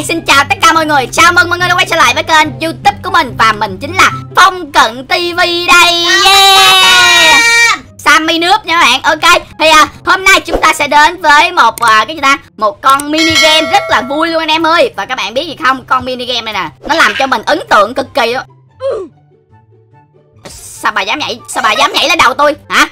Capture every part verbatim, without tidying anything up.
Hi, xin chào tất cả mọi người. Chào mừng mọi người đã quay trở lại với kênh YouTube của mình. Và mình chính là Phong Cận ti vi đây. Yeah. Sammy nước nha các bạn. Ok, thì à, hôm nay chúng ta sẽ đến với một à, cái gì ta, một con mini game rất là vui luôn anh em ơi. Và các bạn biết gì không, con mini game này nè, nó làm cho mình ấn tượng cực kỳ đó. Sao bà dám nhảy, sao bà dám nhảy lên đầu tôi hả?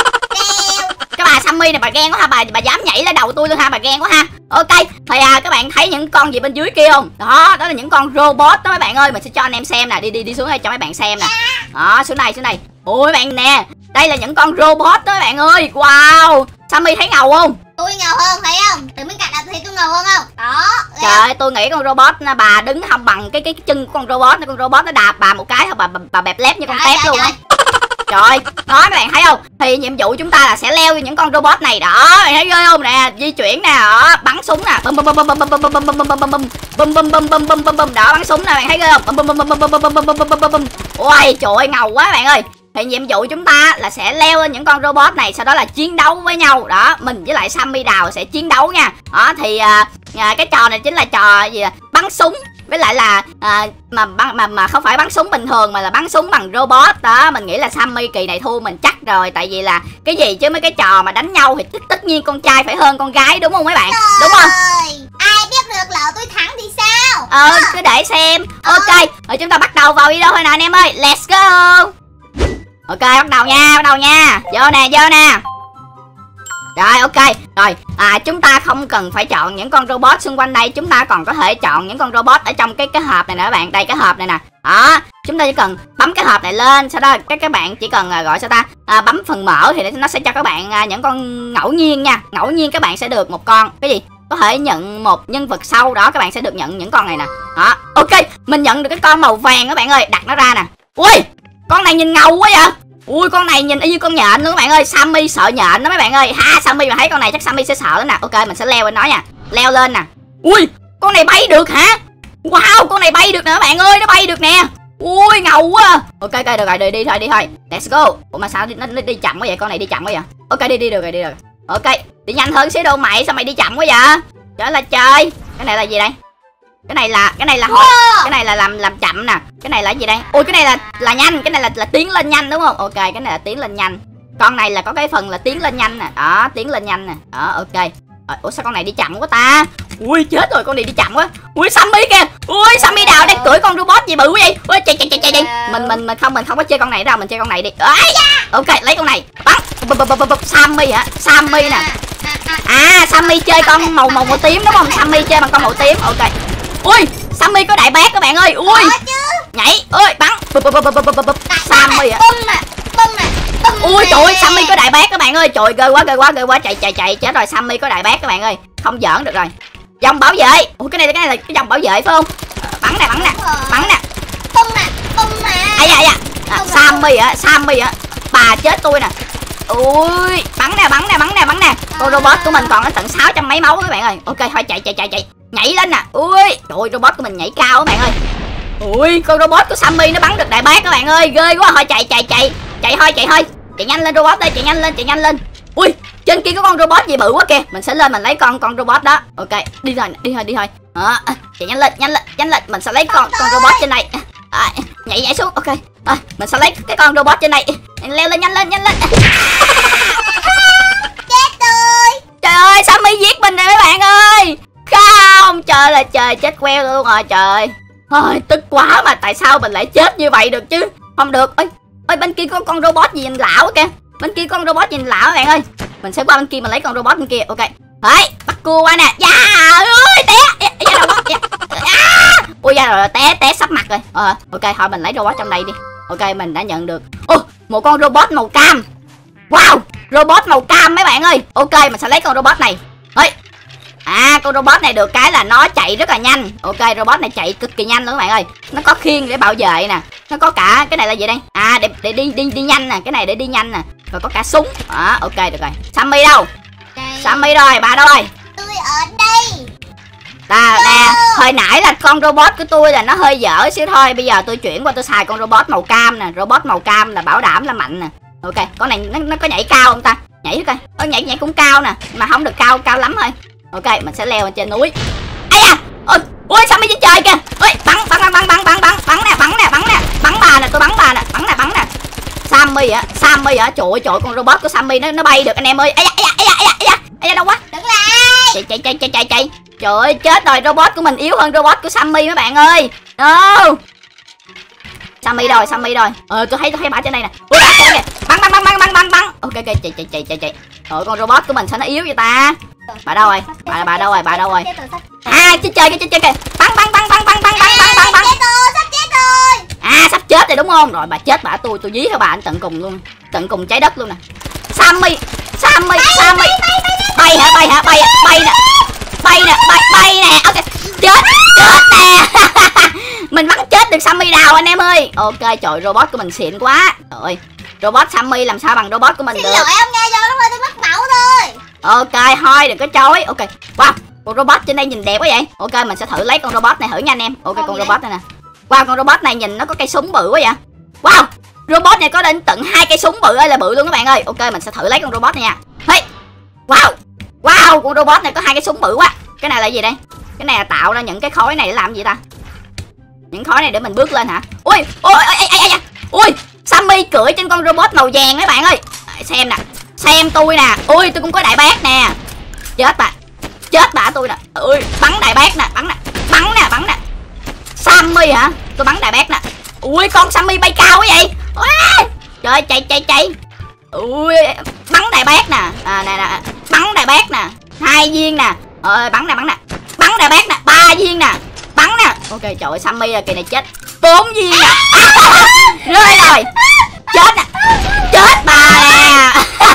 Cái bà Sammy này bà ghen quá ha, bà bà dám nhảy lên đầu tôi luôn ha, bà ghen quá ha. Ok, thì à, các bạn thấy những con gì bên dưới kia không? Đó, đó là những con robot đó mấy bạn ơi. Mình sẽ cho anh em xem nè, đi đi đi xuống đây cho mấy bạn xem nè. Đó, xuống này xuống này. Ôi bạn nè, đây là những con robot đó mấy bạn ơi. Wow, Sammy thấy ngầu không? Tôi ngầu hơn thấy không? Từ bên cạnh là thấy tôi ngầu hơn không? Đó. Trời ơi, tôi nghĩ con robot bà đứng không bằng cái cái, cái chân của con robot, con robot nó đạp bà một cái bà bà, bà bẹp lép như con tép luôn á. Trời, đó các bạn thấy không? Thì nhiệm vụ chúng ta là sẽ leo những con robot này đó, bạn thấy ghê không nè, di chuyển nè, đó, bắn súng nè, bum bum bum bum bum bum bum bum bum bum bum bum bum bum bum bum bum bum bum đó, bắn súng nè, bạn thấy ghê không? Bum bum bum bum bum bum bum bum bum bum bum bum. Ôi trời ơi, ngầu quá bạn ơi. Thì nhiệm vụ chúng ta là sẽ leo lên những con robot này, sau đó là chiến đấu với nhau đó. Mình với lại Sammy Đào sẽ chiến đấu nha. Đó thì à, à, cái trò này chính là trò gì à? Bắn súng. Với lại là à, mà, mà mà không phải bắn súng bình thường mà là bắn súng bằng robot đó. Mình nghĩ là Sammy kỳ này thua mình chắc rồi. Tại vì là cái gì chứ mấy cái trò mà đánh nhau thì tất, tất nhiên con trai phải hơn con gái, đúng không mấy bạn? Trời đúng không? Ai biết được lỡ tôi thắng thì sao? Ờ cứ để xem. Ok, rồi chúng ta bắt đầu vào video thôi nè anh em ơi. Let's go. Ok, bắt đầu nha, bắt đầu nha. Vô nè, vô nè. Rồi ok, rồi à, chúng ta không cần phải chọn những con robot xung quanh đây. Chúng ta còn có thể chọn những con robot ở trong cái cái hộp này nè các bạn. Đây cái hộp này nè. Đó, chúng ta chỉ cần bấm cái hộp này lên. Sau đó các các bạn chỉ cần à, gọi sao ta à, bấm phần mở thì nó sẽ cho các bạn à, những con ngẫu nhiên nha. Ngẫu nhiên các bạn sẽ được một con. Cái gì? Có thể nhận một nhân vật sau đó. Các bạn sẽ được nhận những con này nè. Đó, ok, mình nhận được cái con màu vàng các bạn ơi. Đặt nó ra nè. Ui, con này nhìn ngầu quá vậy. Ui, con này nhìn y như con nhện luôn các bạn ơi. Sammy sợ nhện đó mấy bạn ơi. Ha, Sammy mà thấy con này chắc Sammy sẽ sợ lắm nè. Ok, mình sẽ leo lên nó nha. Leo lên nè. Ui, con này bay được hả? Wow, con này bay được nè các bạn ơi, nó bay được nè. Ui, ngầu quá. Ok, ok, được rồi, đi, đi thôi, đi thôi. Let's go. Ủa mà sao nó, nó đi chậm quá vậy? Con này đi chậm quá vậy? Ok, đi, đi được rồi, đi được rồi. Ok, đi nhanh hơn xíu đâu mày, sao mày đi chậm quá vậy? Trời là trời. Cái này là gì đây? Cái này là cái này là hồi cái này là làm làm chậm nè. Cái này là gì đây? Ui, cái này là là nhanh, cái này là là tiến lên nhanh đúng không? Ok, cái này là tiến lên nhanh. Con này là có cái phần là tiến lên nhanh nè. Đó, tiến lên nhanh nè. Đó, ok. Ủa sao con này đi chậm quá ta? Ui chết rồi, con này đi chậm quá. Ui Sammy kìa. Ui Sammy Đào đang cưỡi con robot gì bự quá vậy? Ui chạy chạy chạy chạy đi. Mình mình mình không mình không có chơi con này đâu, mình chơi con này đi. Ấy. Ok, lấy con này. Bắn. Sammy hả? Sammy nè. À, Sammy chơi con màu màu màu tím đúng không? Sammy chơi bằng con màu tím. Ok. Ui, Sammy có đại bác các bạn ơi. Ui. Nhảy. Ơi, bắn. Sammy ạ. Ui trời ơi, Sammy có đại bác các bạn ơi. Trời ghê quá, ghê quá, ghê quá. Chạy chạy chạy chết rồi, Sammy có đại bác các bạn ơi. Không giỡn được rồi. Dòng bảo vệ. Ui cái này cái này là cái dòng bảo vệ phải không? Bắn nè, bắn nè. Bắn nè. Bum nè, bum nè. Ai da, ai da. Sammy ạ, Sammy ạ. Bà chết tôi nè. Ui, bắn nè, bắn nè, bắn nè, bắn nè. Con robot của mình còn có tận sáu trăm mấy máu các bạn ơi. Ok, thôi chạy chạy chạy chạy. Nhảy lên nè. Ui, trời ơi, robot của mình nhảy cao các bạn ơi. Ui, con robot của Sammy nó bắn được đại bác các bạn ơi, ghê quá. Thôi chạy chạy chạy. Chạy thôi, chạy thôi. Chạy nhanh lên robot ơi, chạy nhanh lên, chạy nhanh lên. Ui, trên kia có con robot gì bự quá kìa. Mình sẽ lên mình lấy con con robot đó. Ok, đi thôi, đi thôi, đi thôi. Đó, chạy nhanh lên, nhanh lên, nhanh lên. Mình sẽ lấy con con robot trên này. À, nhảy nhảy xuống. Ok. À, mình sẽ lấy cái con robot trên này. Leo lên nhanh lên, nhanh lên. Chết rồi. Trời ơi, Sammy giết mình rồi mấy bạn ơi. Không, trời là trời, chết queo luôn rồi trời. Ôi, tức quá mà tại sao mình lại chết như vậy được chứ? Không được. Ơi, ơi bên kia có con robot gì nhìn lão kìa. Bên kia con robot nhìn lão các bạn ơi. Mình sẽ qua bên kia mình lấy con robot bên kia. Ok. Đấy, bắt cua qua nè. Da ơi, té. Da đâu quá. Ui da rồi, té té sắp mặt rồi. Ờ, ok thôi mình lấy robot trong đây đi. Ok, mình đã nhận được. Ô, một con robot màu cam. Wow, robot màu cam mấy bạn ơi. Ok, mình sẽ lấy con robot này. Ơi. À, con robot này được cái là nó chạy rất là nhanh. Ok, robot này chạy cực kỳ nhanh luôn các bạn ơi. Nó có khiên để bảo vệ nè. Nó có cả cái này là gì đây? À, để để đi đi đi nhanh nè, cái này để đi nhanh nè. Rồi có cả súng. Đó, ok được rồi. Sammy đâu? Đây. Sammy rồi, bà đâu rồi? Tôi ở đây. Là nè, hồi nãy là con robot của tôi là nó hơi dở xíu thôi. Bây giờ tôi chuyển qua tôi xài con robot màu cam nè. Robot màu cam là bảo đảm là mạnh nè. Ok, con này nó, nó có nhảy cao không ta? Nhảy coi. Ơ nhảy nhảy cũng cao nè, mà không được cao cao lắm thôi. Ok, mình sẽ leo lên trên núi. Ây da, ôi Ui Sammy trên trời kìa. Ui bắn bắn bắn bắn bắn bắn bắn bắn nè, bắn nè, bắn nè, bắn bà nè, tôi bắn bà nè, bắn nè, bắn nè. Sammy hả? Sammy hả? Trời ơi trời, con robot của Sammy nó nó bay được anh em ơi. Ây da, ây da, ây da, ây da, ây da, ây da, đâu quá? Đứng lại. Chạy chạy chạy chạy chạy chạy. Trời ơi chết rồi, robot của mình yếu hơn robot của Sammy mấy bạn ơi. No. Sammy rồi, Sammy rồi. Ờ tôi thấy tôi thấy bả trên đây nè. Ui bả kìa. Bắn bắn bắn bắn bắn bắn bắn. Ok ok chạy chạy chạy chạy chạy. Rồi con robot của mình sao nó yếu vậy ta? Bà đâu rồi? Bà bà đâu rồi? Bà đâu rồi? À trên trời kìa, trên trời kìa. Bắn bắn bắn bắn bắn bắn bắn bắn bắn bắn. Chết rồi, sắp chết rồi. À sắp chết rồi đúng không? Rồi bà chết bà, tôi tôi dí theo bà anh tận cùng luôn. Tận cùng trái đất luôn nè. Sammy, Sammy, Sammy. Bay hả? Bay hả? Bay bay nè. Bay nè, bay bay nè. Ok. Chết, chết nè. Mình bắn chết được Sammy đào anh em ơi. Ok trời, robot của mình xịn quá. Trời, robot Sammy làm sao bằng robot của mình Xin được. lỗi ông nghe vô lúc rồi tôi mất mẫu thôi. Ok thôi đừng có chối. Ok. Wow, con robot trên đây nhìn đẹp quá vậy. Ok mình sẽ thử lấy con robot này thử nha anh em. Ok con robot này nè. Wow con robot này nhìn nó có cây súng bự quá vậy. Wow, robot này có đến tận hai cây súng bự ơi là bự luôn các bạn ơi. Ok mình sẽ thử lấy con robot này nha. Hey. Wow. Wow, con robot này có hai cái súng bự quá. Cái này là gì đây? Cái này là tạo ra những cái khối này để làm gì ta? Những khối này để mình bước lên hả? Ui, ôi ôi ôi ôi. Ui, Sammy cưỡi trên con robot màu vàng mấy bạn ơi. Xem nè. Xem tôi nè. Ui, tôi cũng có đại bác nè. Chết bà. Chết bà tôi nè. Ui, bắn đại bác nè, bắn nè. Bắn nè, bắn nè. Sammy hả? Tôi bắn đại bác nè. Ui, con Sammy bay cao quá vậy. Ui, trời chạy chạy chạy. Ui, bắn đại bác nè. À nè nè, bắn đại bác nè. Hai viên nè. Ơi bắn nè, bắn nè. Bắn đại bác nè, ba viên nè. Bắn nè. Ok trời ơi Sammy là kỳ này chết. Bốn viên nè. À, rơi rồi. Chết nè. Chết bà nè.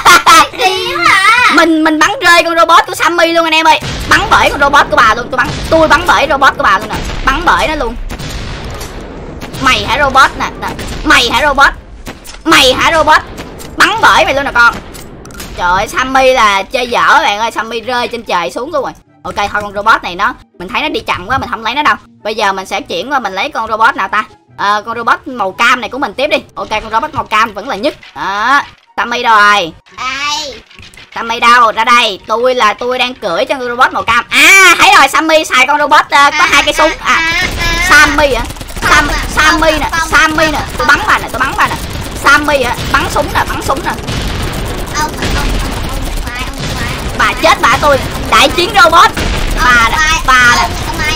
Mình mình bắn rơi con robot của Sammy luôn anh em ơi. Bắn bể con robot của bà luôn. Tôi bắn tôi bắn bể robot của bà luôn nè. Bắn bể nó luôn. Mày hả robot nè, nè. Mày hả robot. Mày hả robot. Bắn bể mày luôn nè con. Trời ơi Sammy là chơi dở các bạn ơi. Sammy rơi trên trời xuống luôn rồi. Ok thôi con robot này nó mình thấy nó đi chậm quá mình không lấy nó đâu. Bây giờ mình sẽ chuyển qua mình lấy con robot nào ta. À, con robot màu cam này của mình tiếp đi. Ok con robot màu cam vẫn là nhất. Đó. Sammy đâu rồi? Đây. Sammy đâu? Ra đây. Tôi là tôi đang cưỡi cho con robot màu cam. À thấy rồi Sammy xài con robot uh, có à, hai cây súng. À, à, à. Sammy hả? Sam, Sammy nè, Sammy nè. Tôi bắn bà nè, tôi bắn bà nè. Sammy hả? Bắn súng nè, bắn súng nè. Ông ông ông ông bà chết bà tôi. Đại chiến robot. Bà nè, bà nè.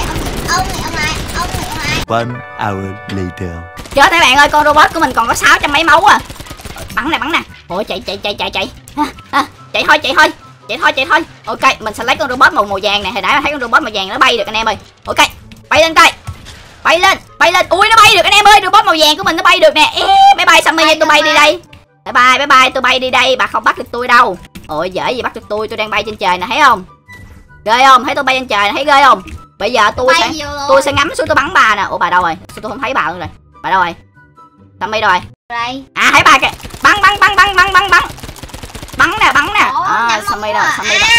One hour later. Chết các bạn ơi, con robot của mình còn có sáu trăm mấy máu à. Bắn nè, bắn nè. Ôi chạy chạy chạy chạy chạy. À, à, chạy thôi chạy thôi. Chạy thôi chạy thôi. Ok, mình sẽ lấy con robot màu màu vàng này. Hồi nãy thấy con robot màu vàng nó bay được anh em ơi. Ok, bay lên coi. Bay lên, bay lên. Ui nó bay được anh em ơi, robot màu vàng của mình nó bay được nè. Ê, bye bye Sammy, tôi bay đi đây. Bye bye bye bye, tôi bay đi đây, bà không bắt được tôi đâu. Ôi dễ gì bắt được tôi, tôi đang bay trên trời nè, thấy không? Ghê không? Thấy tôi bay trên trời nè, thấy ghê không? Bây giờ tôi bay sẽ tôi sẽ ngắm xuống tôi bắn bà nè. Ủa bà đâu rồi? Sao tôi không thấy bà luôn rồi? Bà đâu rồi? Sammy đâu rồi? Đây. À thấy bà kìa. Bắn bắn bắn bắn bắn bắn bắn. Bắn nè, bắn nè. À Sammy đâu? Sammy đâu?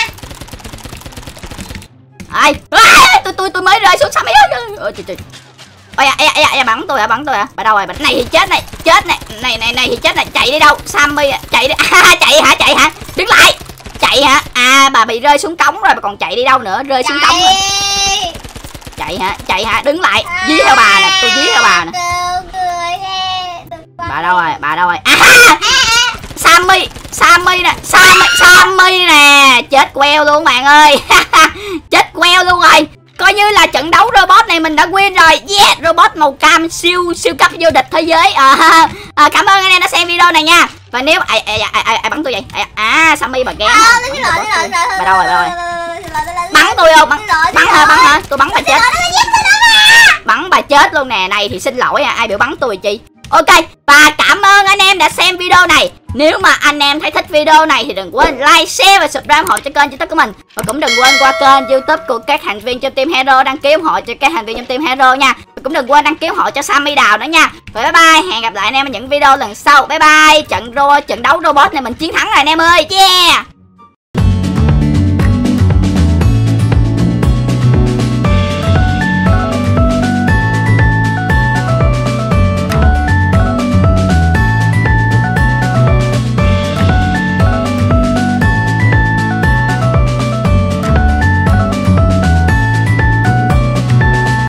Ai? À, tôi tôi tôi mới rơi xuống Sammy ơi. Ôi trời trời. Ôi à, ê, ê, ê, bắn tôi à, bắn tôi à. Bà đâu rồi? Bà này thì chết này, chết này, này này này thì chết này, chạy đi đâu? Sammy à, chạy đi. À, chạy hả? Chạy hả? Đứng lại. Chạy hả? À bà bị rơi xuống cống rồi, bà còn chạy đi đâu nữa? Rơi xuống cống rồi. Chạy hả? Chạy hả? Đứng lại. Dí theo bà nè, tôi dí theo bà nè. Bà đâu rồi? Bà đâu rồi? À! Sammy, Sammy nè, Sammy, Sammy nè, chết queo luôn bạn ơi. Chết queo luôn rồi. Coi như là trận đấu robot này mình đã win rồi. Yeah, robot màu cam siêu siêu cấp vô địch thế giới. À, à, cảm ơn anh em đã xem video này nha. Và nếu ai ai ai, ai, ai bắn tôi vậy? À, Sammy bà ghét. Bà đâu rồi? Bà đâu rồi? Bắn tôi không? Bắn bắn hả? Bắn hả? Tôi bắn bà chết. Bắn bà chết luôn nè. Này thì xin lỗi à, ai biểu bắn tôi chi. Ok, và cảm ơn anh em đã xem video này. Nếu mà anh em thấy thích video này thì đừng quên like, share và subscribe ủng hộ cho kênh youtube của mình. Và cũng đừng quên qua kênh youtube của các thành viên trong Team Hero đăng ký ủng hộ cho các thành viên trong Team Hero nha. Và cũng đừng quên đăng ký ủng hộ cho Sammy Đào nữa nha. Và bye bye, hẹn gặp lại anh em ở những video lần sau. Bye bye. Trận ro trận đấu robot này mình chiến thắng rồi anh em ơi. Yeah.